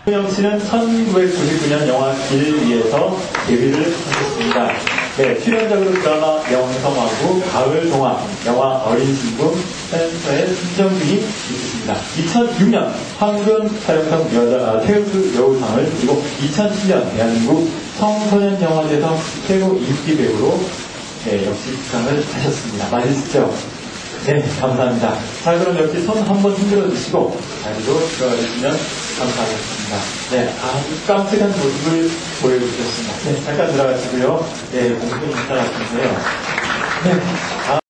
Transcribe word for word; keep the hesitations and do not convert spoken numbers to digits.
영 씨는 천구백구십구 년 영화 길 위에서 데뷔를 하셨습니다. 네, 출연작으로 드라마 영성하고 가을 동화, 영화 어린 신부, 센터의 선정등이 있습니다. 이천육 년 황금 사령탑 여자 최우수 여우상을, 그리고 이천칠 년 대한민국 청소년 영화제에서 최고 인기 배우로 네, 역시 수상을 하셨습니다. 맛있죠? 네, 감사합니다. 자, 그럼 역시 손 한번 흔들어 주시고 자리로 들어가 주시면 감사하겠습니다. 네, 아주 깜찍한 모습을 보여주셨습니다. 네, 잠깐 들어가시고요. 네, 공부 인사하시세요. 네.